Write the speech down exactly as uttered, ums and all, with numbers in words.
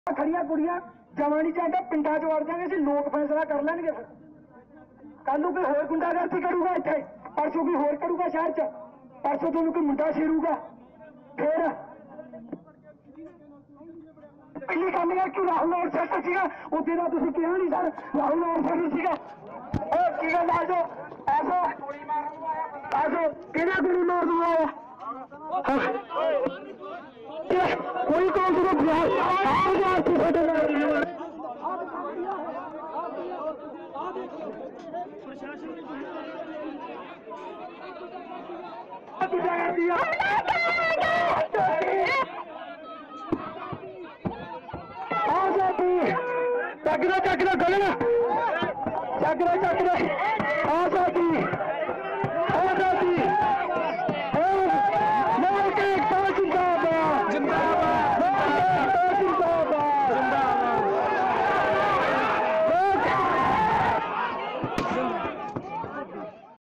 खड़िया कुड़ियां जमा नहीं चाहता पिंडा च वड़ जाएंगे, लोग फैसला कर लेंगे। फिर कल कोई होर गुंडागर्दी करूगा इत्थे, परसों कोई होर करूगा शहर च, परसों तुहानूं कोई मुंडा छेड़ूगा। फिर पहली गल है कि राहुल और सैट सीगा उसे का तुसीं कहा नहीं सर, राहुल और सैट सीगा की गल आ जाओ ऐसो ऐसो किहड़ा गुरु नोट दुआया कोई कौन सा चकरा चकरा गल चकरा चकरा आजादी आजादी